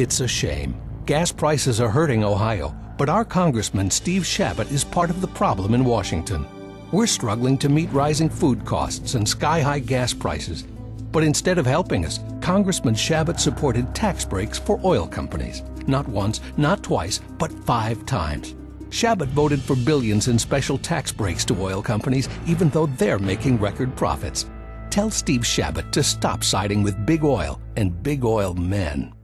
It's a shame. Gas prices are hurting Ohio, but our Congressman Steve Chabot is part of the problem in Washington. We're struggling to meet rising food costs and sky-high gas prices. But instead of helping us, Congressman Chabot supported tax breaks for oil companies. Not once, not twice, but 5 times. Chabot voted for billions in special tax breaks to oil companies, even though they're making record profits. Tell Steve Chabot to stop siding with big oil and big oil men.